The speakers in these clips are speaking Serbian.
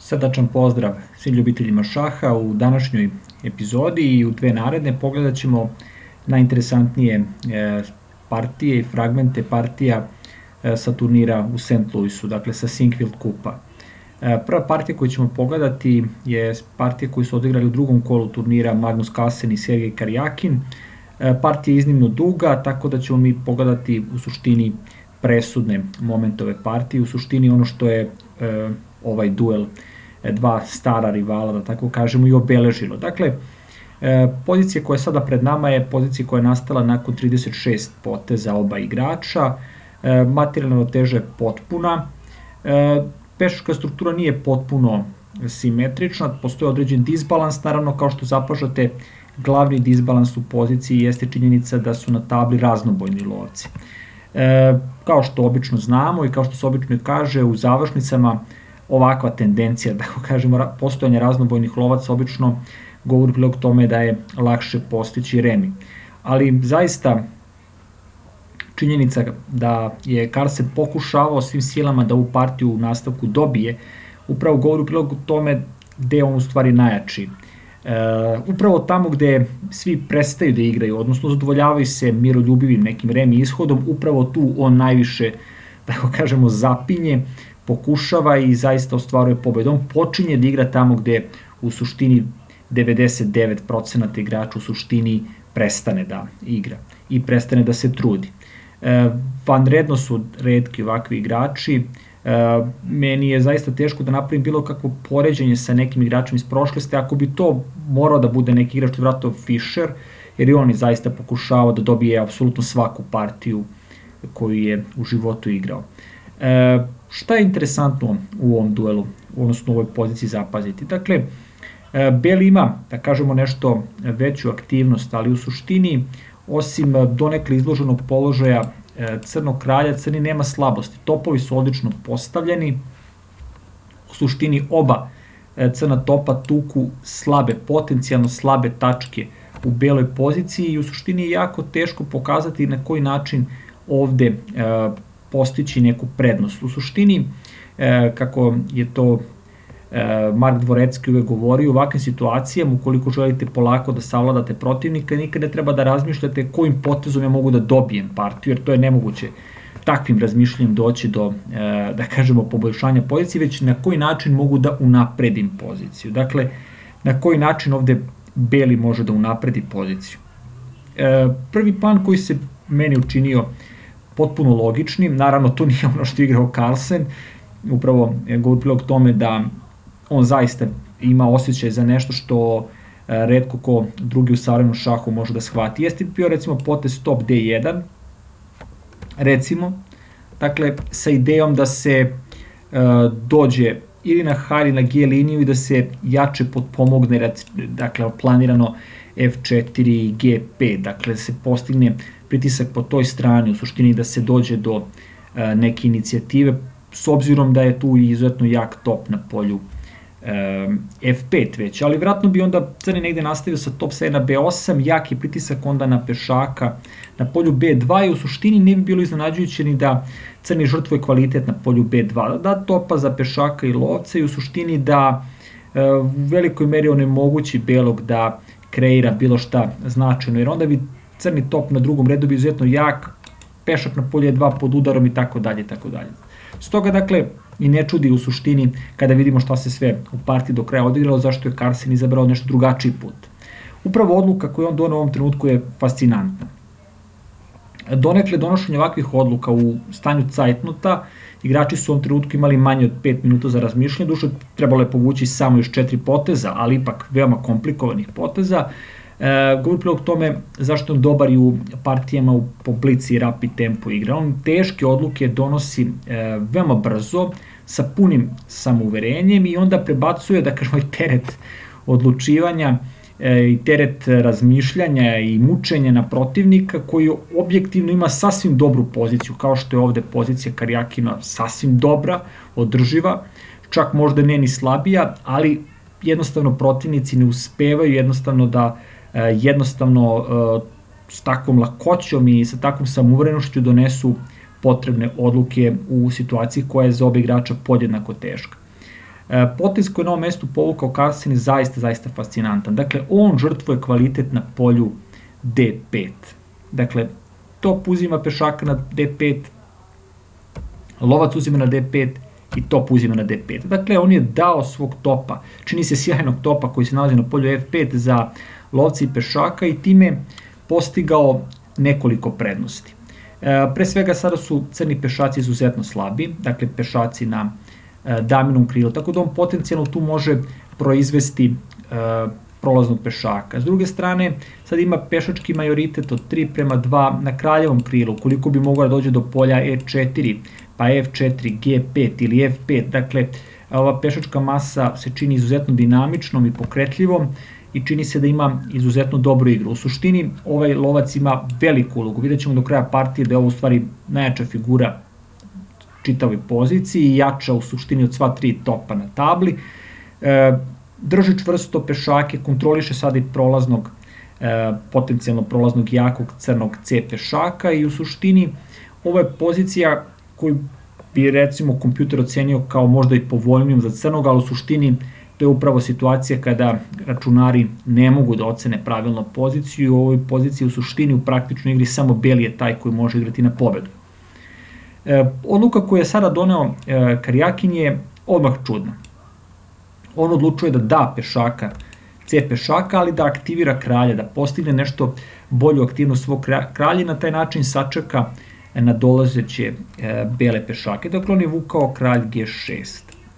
Srdačan pozdrav svim ljubiteljima šaha. U današnjoj epizodi i u dve naredne pogledat ćemo najinteresantnije partije i fragmente partija sa turnira u St. Louisu, dakle sa Sinquefield kupa. Prva partija koju ćemo pogledati je partija koju su odigrali u drugom kolu turnira Magnus Carlsen i Sergej Karjakin. Partija je iznimno duga, tako da ćemo mi pogledati u suštini presudne momentove partije, u suštini ono što je ovaj duel dva stara rivala, da tako kažemo, i obeležilo. Dakle, pozicija koja je sada pred nama je pozicija koja je nastala nakon 36 poteza oba igrača, materijalna teža je potpuna, pešačka struktura nije potpuno simetrična, postoji određen disbalans, naravno kao što zapažate, glavni disbalans u poziciji jeste činjenica da su na tabli raznobojni lovci. Kao što obično znamo i kao što se obično kaže, u završnicama ovakva tendencija, da kažemo, postojanje raznobojnih lovaca obično govori prilog tome da je lakše postići remi. Ali zaista činjenica da je Carlsen pokušavao svim silama da ovu partiju u nastavku dobije, upravo govori prilog tome gde je on u stvari najjači. Upravo tamo gde svi prestaju da igraju, odnosno zadovoljavaju se miroljubivim nekim remi ishodom, upravo tu on najviše, da kažemo, zapinje, pokušava i zaista ostvaruje pobedu. On počinje da igra tamo gde u suštini 99% igrača u suštini prestane da igra i prestane da se trudi. Vanredno su retki ovakvi igrači. Meni je zaista teško da napravim bilo kakvo poređenje sa nekim igračima iz prošlosti. Ako bi to morao da bude neki igrač, to je vratno Fischer, jer i on je zaista pokušavao da dobije apsolutno svaku partiju koju je u životu igrao. Šta je interesantno u ovom duelu, odnosno u ovoj poziciji zapaziti? Dakle, Beli ima, da kažemo, nešto veću aktivnost, ali u suštini, osim donekle izloženog položaja Crnog kralja, Crni nema slabosti. Topovi su odlično postavljeni, u suštini oba crna topa tuku slabe, potencijalno slabe tačke u beloj poziciji i u suštini je jako teško pokazati na koji način ovde postići neku prednost. U suštini, kako je to Mark Dvorecki uvek govori, u ovakvim situacijama, ukoliko želite polako da savladate protivnika, nikad ne treba da razmišljate kojim potezom ja mogu da dobijem partiju, jer to je nemoguće takvim razmišljanjem doći do, da kažemo, poboljšanja pozicije, već na koji način mogu da unapredim poziciju. Dakle, na koji način ovde Beli može da unapredi poziciju. Prvi plan koji se meni učinio potpuno logičnim, naravno to nije ono što je igrao Carlsen, upravo govori prilog tome da on zaista ima osjećaj za nešto što retko ko drugi u savremenom šahu može da shvati. Jeste bio recimo potez stop D1, recimo, dakle sa idejom da se dođe ili na H ili na G liniju i da se jače potpomogne, dakle planirano F4 i G5, dakle da se postigne pritisak po toj strani, u suštini da se dođe do neke inicijative, s obzirom da je tu izuzetno jak top na polju F5 već, ali vratno bi onda Crni negde nastavio sa top 7 na B8, jak je pritisak onda na pešaka na polju B2 i u suštini ne bi bilo iznenađujuće ni da Crni žrtvuje kvalitet na polju B2, da topa za pešaka i lovca i u suštini da u velikoj meri onemogući Belog da kreira bilo šta značajno, jer onda bi Crni top na drugom redu bi izuzetno jak, pešak na polje 2 pod udarom i tako dalje, tako dalje. Stoga, dakle, i ne čudi u suštini kada vidimo šta se sve u partiji do kraja odigralo, zašto je Carlsen izabrao nešto drugačiji put. Upravo odluka koju on donao u ovom trenutku je fascinantna. Donekle donošenje ovakvih odluka u stanju cajtnota, igrači su u ovom trenutku imali manje od 5 minuta za razmišljanje, duše trebalo je povući samo još 4 poteza, ali ipak veoma komplikovanih poteza. Govori prilog tome zašto on dobar i u partijama po blici i rapid tempo igra. On teške odluke donosi veoma brzo, sa punim samouverenjem i onda prebacuje, da kažemo, i teret odlučivanja i teret razmišljanja i mučenja na protivnika koji objektivno ima sasvim dobru poziciju, kao što je ovde pozicija Karjakina sasvim dobra, održiva, čak možda ne ni slabija, ali jednostavno protivnici ne uspevaju jednostavno da s takvom lakoćom i sa takvom samouverenošću donesu potrebne odluke u situaciji koja je za oba igrača podjednako teška. Potez koji je na ovom mestu povukao Carlsen je zaista fascinantan. Dakle, on žrtvuje kvalitet na polju D5. Dakle, top uzima pešaka na D5, lovac uzima na D5 i top uzima na D5. Dakle, on je dao svog topa, čini se sjajnog topa koji se nalazi na polju F5 za lovca i pešaka i time postigao nekoliko prednosti. Pre svega sada su crni pešaci izuzetno slabi, dakle pešaci na daminom krilu, tako da on potencijalno tu može proizvesti prolaznog pešaka. S druge strane, sad ima pešački majoritet od 3:2 na kraljevom krilu, koliko bi mogao da dođe do polja E4, pa F4, G5 ili F5, dakle, ova pešačka masa se čini izuzetno dinamičnom i pokretljivom i čini se da ima izuzetno dobru igru. U suštini, ovaj lovac ima veliku ulogu, vidjet ćemo do kraja partije da je ovo u stvari najjača figura čitavoj poziciji i jača u suštini od sva 3 topa na tabli. Drži čvrsto pešake, kontroliše sada i prolaznog, potencijalno prolaznog jakog crnog C pešaka i u suštini ovo je pozicija koju bi recimo kompjuter ocenio kao možda i povoljnijom za crnog, ali u suštini to je upravo situacija kada računari ne mogu da ocene pravilno poziciju. U ovoj poziciji u suštini u praktičnoj igri samo beli je taj koji može igrati na pobedu. Odluka koju je sada doneo Karjakin je odmah čudna. On odlučuje da da pešaka, C pešaka, ali da aktivira kralja, da postigne nešto bolju aktivnost svog kralja i na taj način sačeka na dolazeće bele pešake. Dakle, on je vukao kralj G6.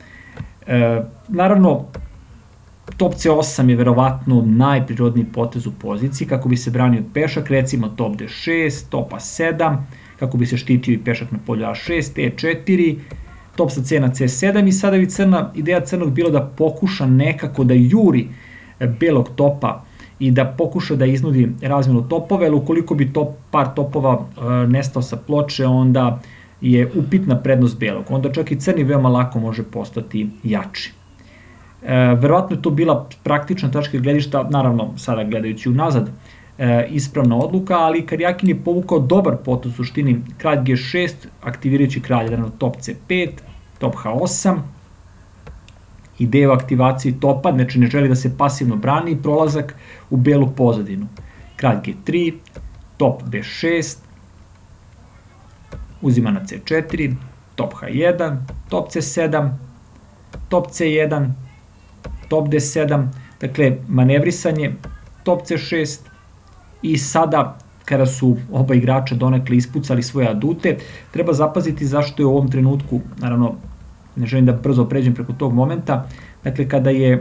Naravno, top C8 je verovatno najprirodniji potez u poziciji kako bi se branio pešak, recimo top D6, top A7, kako bi se štitio i pešak na polju A6, E4, top sa C na C7 i sada bi ideja crnog bilo da pokuša nekako da juri belog topa i da pokuša da iznudi razmenu topove, ali ukoliko bi par topova nestao sa ploče, onda je upitna prednost belog. Onda čak i crni veoma lako može postati jači. Verovatno je to bila praktična tačka gledišta, naravno sada gledajući unazad, ispravna odluka, ali Karjakin je povukao dobar potez u suštini kralj G6, aktivirajući kralja na top C5, top H8, ideja o aktivaciji topa, znači ne želi da se pasivno brani i prolazak u belu pozadinu. Kralj G3, top B6, uzima na C4, top H1, top C7, top C1, top D7, dakle manevrisanje, top C6 i sada kada su oba igrača donekle ispucali svoje adute, treba zapaziti zašto je u ovom trenutku, naravno ne želim da brzo pređem preko tog momenta, dakle kada je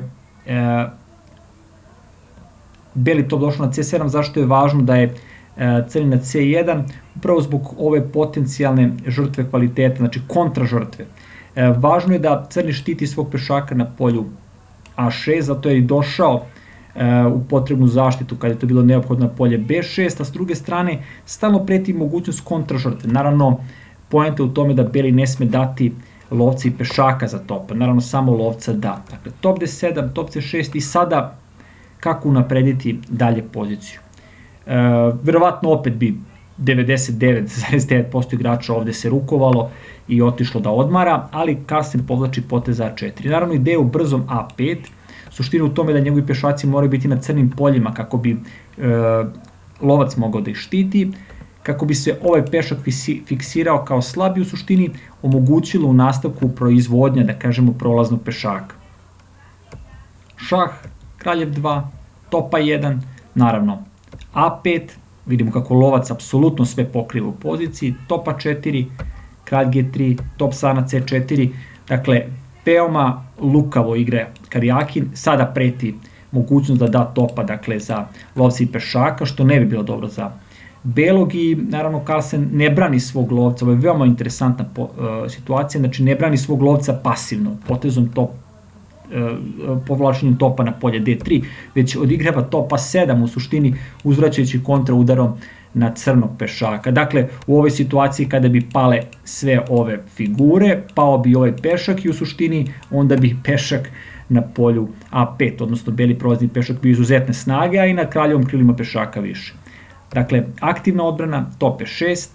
beli top došao na C7, zašto je važno da je crni na C1, upravo zbog ove potencijalne žrtve kvaliteta, znači kontra žrtve. Važno je da crni štiti svog pešaka na polju A6, zato je i došao u potrebnu zaštitu kada je to bilo neophodno na polje B6, a s druge strane stalno preti mogućnost kontra žrtve. Naravno, poenta je u tome da beli ne sme dati lovca i pešaka za topa, naravno samo lovca da. Dakle, top D7, top C6 i sada kako unaprediti dalje poziciju. Verovatno opet bi 99,9% igrača ovde se rukovalo i otišlo da odmara, ali Carlsen povlači potez A4. Naravno, ideja u brzom A5, suština u tome da njegovi pešaci moraju biti na crnim poljima kako bi lovac mogao da ih štiti, kako bi se ovaj pešak fiksirao kao slab i u suštini omogućilo u nastavku proizvodnja, da kažemo, prolaznog pešaka. Šah, kraljev 2, top A1, naravno A5, vidimo kako lovac apsolutno sve pokriva u poziciji, top A4, kralj G3, top sa na C4, dakle, veoma lukavo igra Karjakin, sada preti mogućnost da da topa, dakle, za lovca i pešaka, što ne bi bilo dobro za belog i naravno Carlsen ne brani svog lovca, ovo je veoma interesantna situacija, znači ne brani svog lovca pasivno, potezom povlačenjem topa na polje D3, već odigrava top A7 u suštini uzvraćajući kontra udarom na crnog pešaka. Dakle, u ovoj situaciji kada bi pale sve ove figure, pao bi ovaj pešak i u suštini onda bi pešak na polju A5, odnosno beli prolazni pešak bio izuzetne snage, a i na kraljevom krilima pešaka više. Dakle, aktivna odbrana, top E6,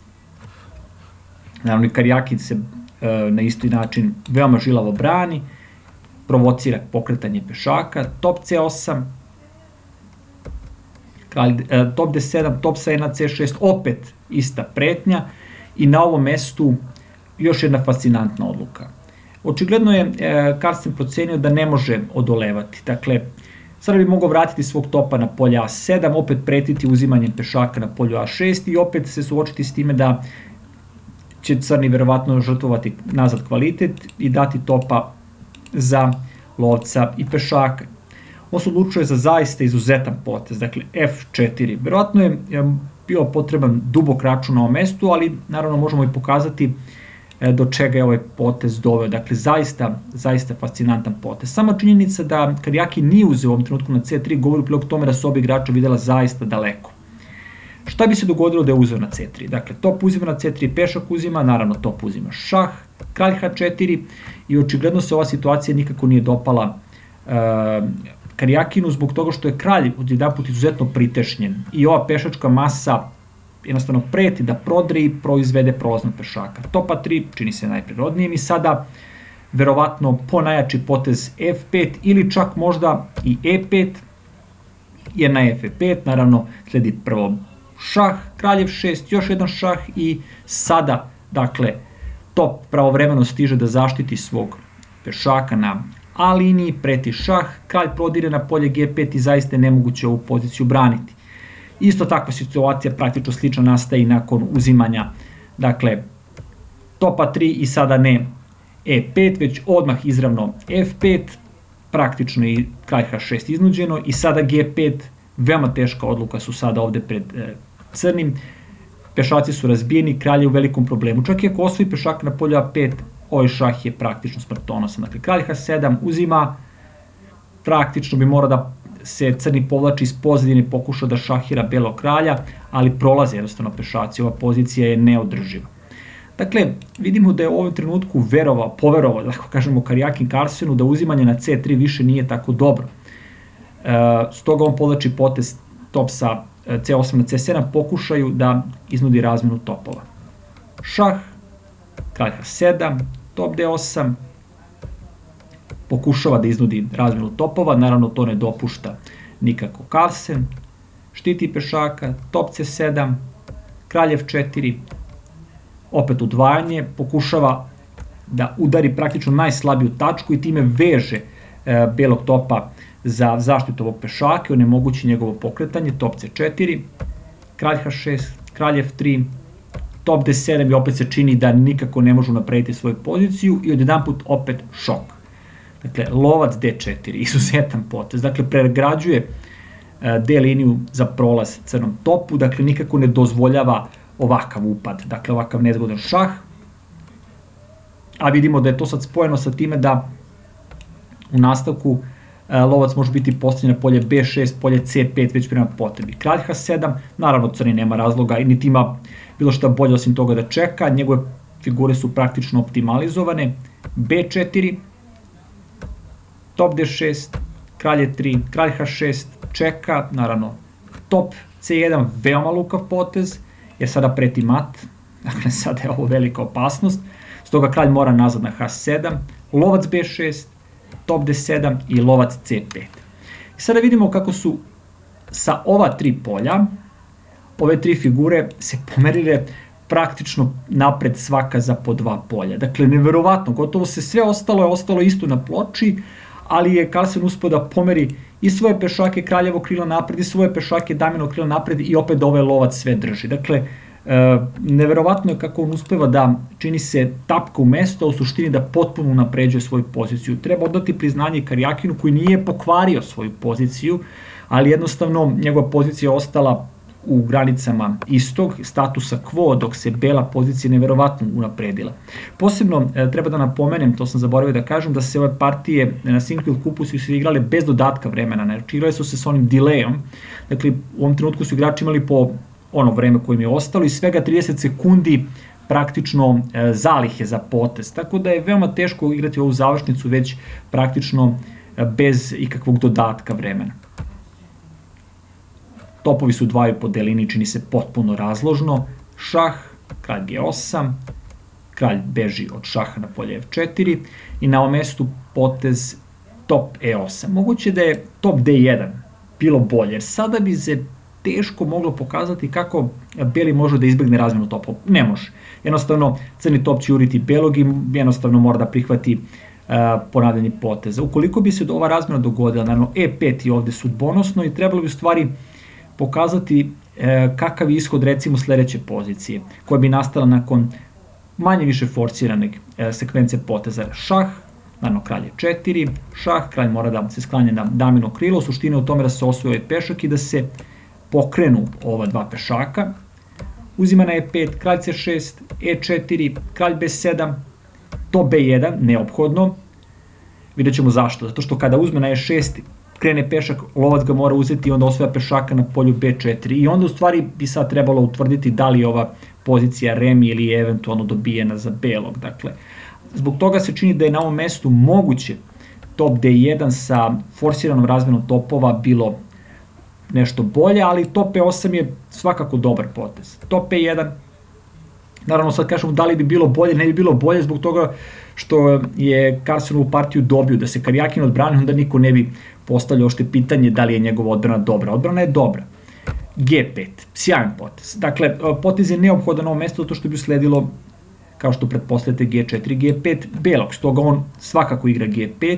naravno i Karjakin se na isti način veoma žilavo brani provocira pokretanje pešaka, top C8, top D7, top sa na C6, opet ista pretnja i na ovom mestu još jedna fascinantna odluka. Očigledno je Carlsen procenio da ne može odolevati. Dakle, sada bi mogao vratiti svog topa na polje A7, opet pretiti uzimanjem pešaka na polju A6 i opet se suočiti s time da će crni verovatno žrtvovati nazad kvalitet i dati topa za lovca i pešaka. On se odlučuje za zaista izuzetan potez, dakle F4. Verovatno je bio potreban dubok račun na ovom mestu, ali naravno možemo i pokazati do čega je ovaj potez doveo. Dakle, zaista fascinantan potez. Sama činjenica da Karyagin nije uzeo u ovom trenutku na C3 govori u prilog tome da su obi igrača videla zaista daleko. Šta bi se dogodilo da je uzeo na C3? Dakle, top uzima na C3, pešak uzima, naravno top uzima šah, kralj H4 i očigledno se ova situacija nikako nije dopala Karyaginu zbog toga što je kralj odjedanput izuzetno pritešnjen i ova pešačka masa jednostavno preti da prodre i proizvede prolaznog pešaka. Top A3 čini se najprirodnijim i sada verovatno ponajjači potez F5 ili čak možda i E5, jer na F5 naravno sledi prvo šah, kraljev 6, još jedan šah i sada, dakle, top pravovremeno stiže da zaštiti svog pešaka na A liniji, preti šah, kralj prodire na polje G5 i zaista je nemoguće ovu poziciju braniti. Isto takva situacija praktično slično nastaje i nakon uzimanja, dakle, top A3 i sada ne E5, već odmah izravno F5, praktično i kralj H6 iznuđeno i sada G5, veoma teška odluka su sada ovde pred crnim, pešaci su razbijeni, kralj je u velikom problemu. Čak i ako osvoji pešak na polju A5, ovaj šah je praktično smrtonosan. Dakle, kralj H7 uzima, praktično bi morao da se crni povlači iz pozadine, pokuša da šahira belog kralja, ali prolaze jednostavno pešaci, ova pozicija je neodrživa. Dakle, vidimo da je u ovom trenutku poverovao, da kažemo, Karyagin Carlsenu da uzimanje na C3 više nije tako dobro. Stoga on povlači potez top sa C8 na C7, pokušaju da iznudi razmenu topova. Šah, kralj H7, top D8, pokušava da iznudi razmenu topova, naravno to ne dopušta nikako Carlsen, štiti pešaka, top C7, kralj F4, opet udvajanje, pokušava da udari praktično najslabiju tačku i time veže belog topa za zaštitu ovog pešaka, onemogući njegovo pokretanje, top C4, kralj H6, kralj F3, top D7 i opet se čini da nikako ne možu naprediti svoju poziciju i odjedanput opet šok. Dakle, lovac D4, izuzetan potez, dakle, pregrađuje D liniju za prolaz crnom topu, dakle, nikako ne dozvoljava ovakav upad, dakle, ovakav nezgodan šah, a vidimo da je to sad spojeno sa time da u nastavku lovac može biti postavljen na polje B6, polje C5 već prema potrebi. Kralj H7, naravno crni nema razloga i niti ima bilo šta bolje osim toga da čeka, njegove figure su praktično optimalizovane, B4, top D6, kralj E3, kralj H6, čeka, naravno top C1, veoma lukav potez, jer sada preti mat, dakle sada je ovo velika opasnost, stoga kralj mora nazad na H7, lovac B6, top D7 i lovac C5. I sada vidimo kako su sa ova tri polja, ove tri figure se pomerile praktično napred svaka za po dva polja. Dakle, neverovatno, gotovo se sve ostalo isto na ploči, ali je Carlsen uspeo da pomeri i svoje pešake kraljevo krilo napred i svoje pešake dameno krilo napred i opet ovaj lovac sve drži. Dakle, neverovatno je kako on uspeva da čini se tapka u mesto, a u suštini da potpuno napređuje svoju poziciju. Treba odati priznanje Karyaginu koji nije pokvario svoju poziciju, ali jednostavno njegova pozicija je ostala u granicama istog statusa quo, dok se bela pozicija neverovatno unapredila. Posebno treba da napomenem, to sam zaboravio da kažem, da se ove partije na Sinquefield Cupu su igrale bez dodatka vremena, znači igrale su se sa onim delayom, dakle u ovom trenutku su igrači imali po ono vreme koje im je ostalo i svega 30 sekundi praktično zalihe za potez, tako da je veoma teško igrati ovu završnicu već praktično bez ikakvog dodatka vremena. Topovi su dvaju po delini, čini se potpuno razložno, šah, kralj G8, kralj beži od šaha na polje F4 i na ovom mestu potez top E8. Moguće da je top D1 bilo bolje, jer sada bi se teško moglo pokazati kako beli može da izbegne razmenu topova. Ne može. Jednostavno, crni top će juriti belog i jednostavno mora da prihvati ponavljanje poteza. Ukoliko bi se ova razmena dogodila, naravno E5 je ovde sudbonosno i trebalo bi u stvari pokazati kakav je ishod recimo sledeće pozicije, koja bi nastala nakon manje više forsirane sekvence poteza. Šah, naravno kralj je 4, šah, kralj mora da se sklanja na damino krilo, u suštini u tome da se osvoji ovaj pešak i da se pokrenu ova dva pešaka. Uzima na E5, kralj C6, E4, kralj B7, to B1, neophodno. Vidjet ćemo zašto, zato što kada uzme na E6, krene pešak, lovac ga mora uzeti i onda osvaja pešaka na polju B4 i onda u stvari bi sad trebalo utvrditi da li je ova pozicija remi ili je eventualno dobijena za belog. Dakle, zbog toga se čini da je na ovom mestu moguće top D1 sa forsiranom razmenom topova bilo nešto bolje, ali top E8 je svakako dobar potez. Top E1, naravno sad kažemo da li bi bilo bolje, ne bi bilo bolje zbog toga što je Carlsenovu partiju dobio, da se Karjakin odbrani, onda niko ne bi postavljao ošte pitanje da li je njegova odbrana dobra. Odbrana je dobra. G5, sjajan potez. Dakle, potez je neophodan na ovom mestu zato što bi usledilo, kao što pretpostavljate, G4, G5 belog, stoga on svakako igra G5.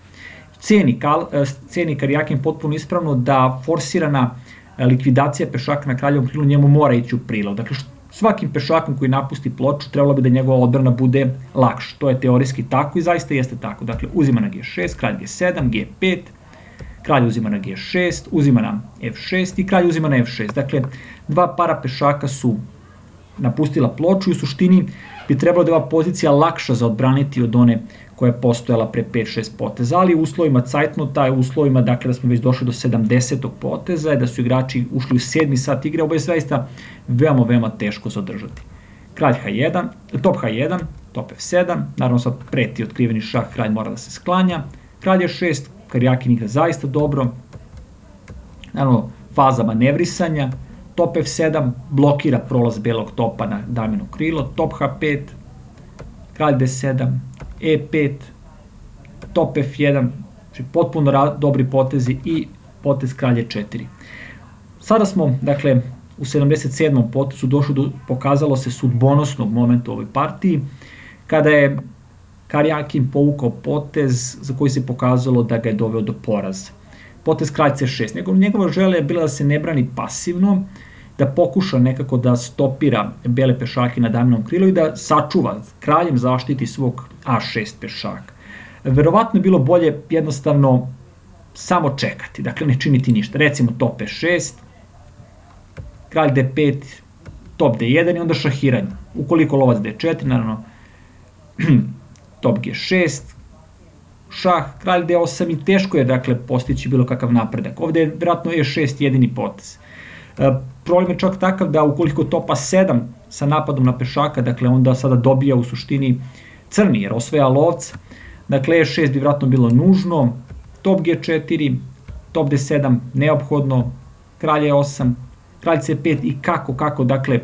Ceni Karjakin potpuno ispravno da forsirana likvidacija pešaka na kraljevom krilu njemu mora ići u prilog. Dakle, svakim pešakom koji napusti ploču trebalo bi da njegova odbrana bude lakša. To je teorijski tako i zaista jeste tako. Dakle, uzima na G6, kralj G7, G5, kralj uzima na G6, uzima na F6 i kralj uzima na F6. Dakle, dva para pešaka su napustila ploču i u suštini bi trebalo da je ova pozicija lakša za odbraniti od one koja je postojala pre 5-6 poteza, ali u uslovima cajtnota, u uslovima dakle, da smo već došli do 70. poteza, da su igrači ušli u 7. sat igre, ovo je zaista veoma teško zadržati. Kralj H1, top H1, top F7, naravno sad preti otkriveni šah, kralj mora da se sklanja, kralj E6, Karjakin igra zaista dobro, naravno faza manevrisanja, top F7 blokira prolaz belog topa na damino krilo, top H5, kralj D7, E5, top F1, znači potpuno dobri potezi i potez kralje 4. Sada smo, dakle, u 77. potezu došli pokazalo se sudbonosnog momenta u ovoj partiji, kada je Karjakin povukao potez za koji se pokazalo da ga je doveo do poraza. Potez kralj C6. Njegova želja je bila da se ne brani pasivno, da pokuša nekako da stopira bele pešake na daminom krilu i da sačuva, kraljem zaštiti svog A6 pešaka. Verovatno je bilo bolje jednostavno samo čekati, dakle ne činiti ništa. Recimo top E6, kralj D5, top D1 i onda šahiranje. Ukoliko lovac D4, naravno top G6, šah, kralj D8 i teško je dakle postići bilo kakav napredak. Ovde je vjerojatno E6 jedini potez. Problem je čak takav da ukoliko topa 7 sa napadom na pešaka, dakle onda sada dobija u suštini crni jer osvaja lovca. Dakle E6 bi vjerojatno bilo nužno, top G4, top D7 neophodno, kralj E8, kralj C5 i kako dakle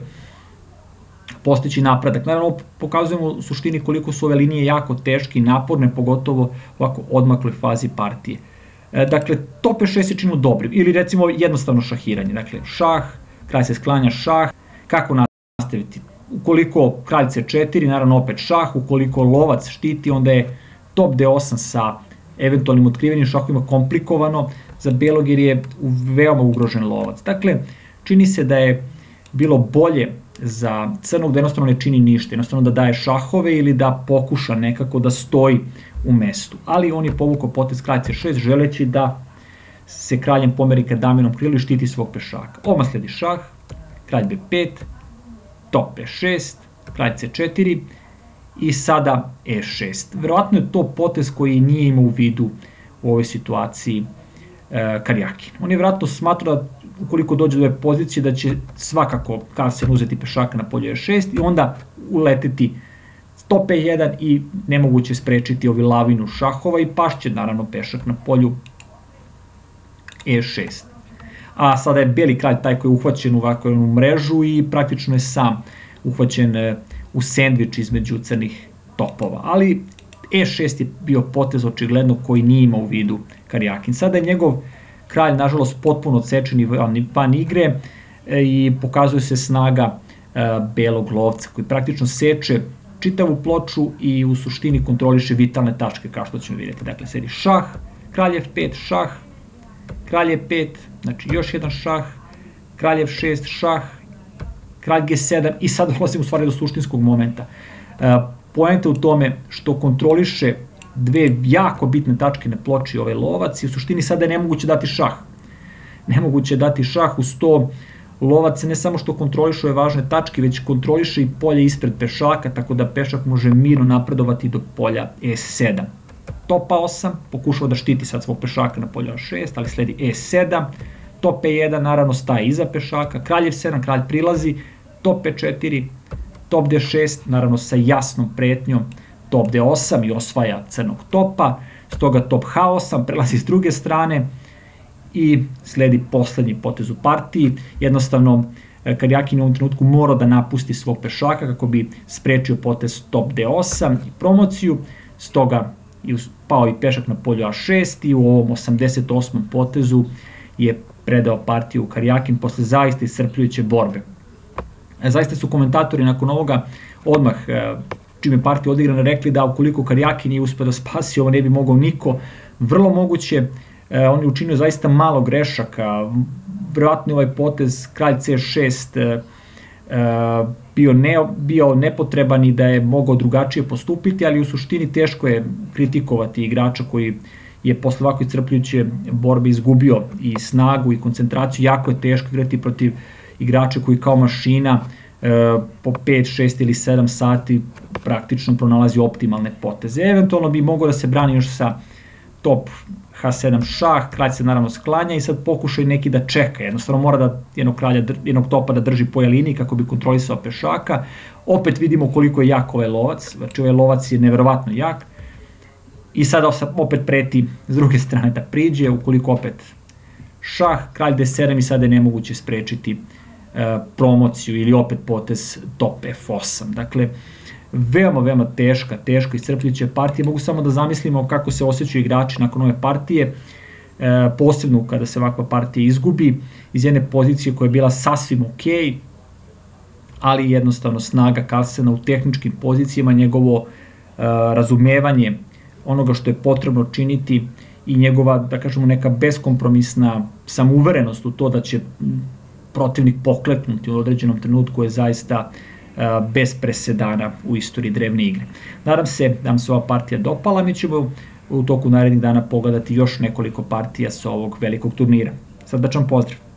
postići napredak. Naravno pokazujemo u suštini koliko su ove linije jako teške i naporne, pogotovo u ovako odmakloj fazi partije. Dakle, top E6 je činilo dobrim, ili recimo jednostavno šahiranje, dakle šah, kralj se sklanja šah, kako nastaviti? Ukoliko kralj C4, naravno opet šah, ukoliko lovac štiti, onda je top D8 sa eventualnim otkrivenim šahovima komplikovano za belog jer je veoma ugrožen lovac. Dakle, čini se da je bilo bolje za crnog da jednostavno ne čini ništa, jednostavno da daje šahove ili da pokuša nekako da stoji u mestu. Ali on je povukao potez kralj C6 želeći da se kraljem pomeri ka daminom krilu i štiti svog pešaka. Odmah sledi šah, kralj B5, top E6, kralj C4 i sada E6. Verovatno je to potez koji nije imao u vidu u ovoj situaciji Karjakin. On je verovatno smatrao da ukoliko dođe do ove pozicije da će svakako Carlsen uzeti pešaka na polju E6 i onda uleteti top E1 i nemoguće sprečiti ovi lavinu šahova i pašće naravno pešak na polju E6. A sada je beli kralj taj koji je uhvaćen u ovakvu mrežu i praktično je sam uhvaćen u sendvič između crnih topova. Ali E6 je bio potez očigledno koji nije imao u vidu Karjakin. Sada je njegov kralj, nažalost, potpuno odsečen van igre i pokazuje se snaga belog lovca, koji praktično seče čitavu ploču i u suštini kontroliše vitalne tačke, kao što ćemo vidjeti. Dakle, sedi šah, kralj F5, šah, kralj E5, znači još jedan šah, kralj F6, šah, kralj G7 i sad dolazimo u stvari do suštinskog momenta. Poenta u tome što kontroliše dve jako bitne tačke na ploči ovaj lovac i u suštini sada je nemoguće dati šah. Nemoguće je dati šah uz to. Lovac ne samo što kontroliše ove važne tačke, već kontroliše i polje ispred pešaka, tako da pešak može mirno napredovati do polja E7. Top A8, pokušava da štiti sad svog pešaka na polju A6, ali sledi E7, top E1 naravno staje iza pešaka, kralj F7, kralj prilazi, top E4, top D6, naravno sa jasnom pretnjom, top D8 i osvaja crnog topa, stoga top H8 prelazi s druge strane i sledi poslednji potez u partiji. Jednostavno, Karjakin u ovom trenutku mora da napusti svog pešaka kako bi sprečio potez top D8 i promociju, stoga pao i pešak na polju A6 i u ovom 88. potezu je predao partiju Karjakin posle zaista iscrpljujuće borbe. Zaista su komentatori nakon ovoga odmah, čim je partija odigrana, rekli da ukoliko Karjakin nije uspeo da spasi, ovo ne bi mogao niko. Vrlo moguće, on je učinio zaista malo grešaka, verovatno ovaj potez kralj C6 bio nepotreban i da je mogao drugačije postupiti, ali u suštini teško je kritikovati igrača koji je posle ovako iscrpljujuće borbe izgubio i snagu i koncentraciju. Jako je teško igrati protiv igrača koji kao mašina po 5, 6 ili 7 sati praktično pronalazi optimalne poteze. Eventualno bi mogao da se brani još sa top H7 šah, kralj se naravno sklanja i sad pokušaj neki da čeka, jednostavno mora da jednog topa da drži po liniji kako bi kontrolisao pešaka. Opet vidimo koliko je jak ovaj lovac, znači ovaj lovac je neverovatno jak i sada opet preti s druge strane da priđe, ukoliko opet šah, kralj D7 i sada je nemoguće sprečiti promociju ili opet potez top F8. Dakle, veoma teška iscrpljujuća partija. Mogu samo da zamislimo kako se osjećaju igrači nakon ove partije, posebno kada se ovakva partija izgubi iz jedne pozicije koja je bila sasvim ok, ali jednostavno snaga Carlsena u tehničkim pozicijama, njegovo razumevanje onoga što je potrebno činiti i njegova, da kažemo, neka beskompromisna samouverenost u to da će protivnik pokleknuti u određenom trenutku je zaista bez presedana u istoriji drevne igre. Nadam se da vam se ova partija dopala, mi ćemo u toku narednih dana pogledati još nekoliko partija sa ovog velikog turnira. Srdačan pozdrav!